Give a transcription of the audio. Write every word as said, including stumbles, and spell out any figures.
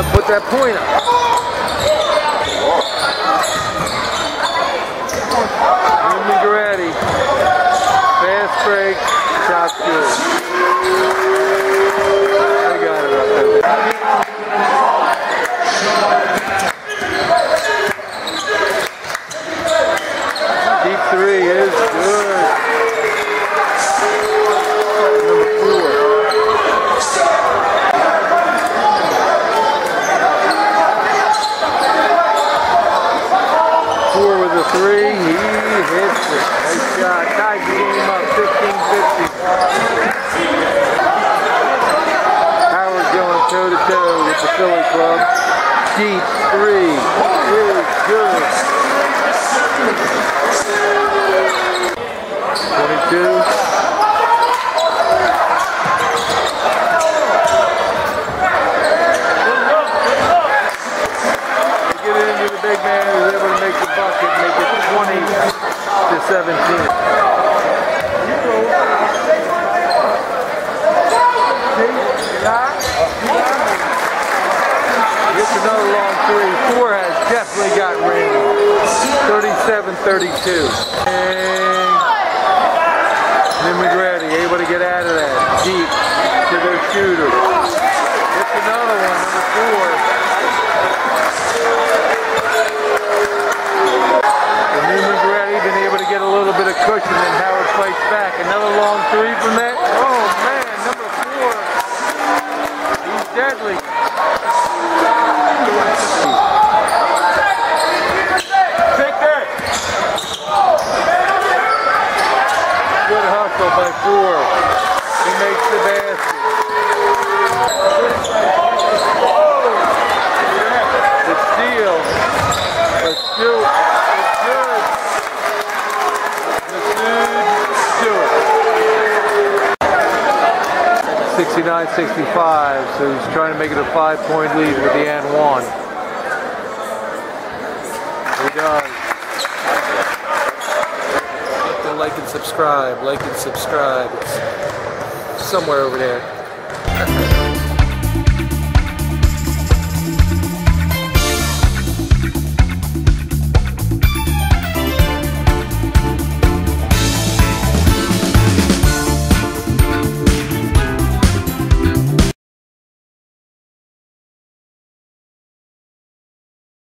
gotta put that point up. Migretti. Fast break. Shot's good. I got it up there. Deep three is good. Number four. Four with a three. He hits it. Nice shot. Ties the game up fifteen fifty. Howard going toe to toe with the Philly club. Deep three is good. twenty-two. They get it into the big man who's able to make the bucket, make it twenty to seventeen. Gets another long three. Four has definitely got ring. thirty-seven thirty-two. And Migretti able to get out of that. Deep to their shooter. Gets another one, number four. And Migretti been able to get a little bit of cushion, and Howard fights back. Another long three from that. Oh man, number four. He's deadly. Take that. Good hustle by four. He makes the basket. The steal. The shoot. It's good. The dude, sixty-nine sixty-five, so he's trying to make it a five-point lead with the and one. He does. Like and subscribe, like and subscribe. It's somewhere over there.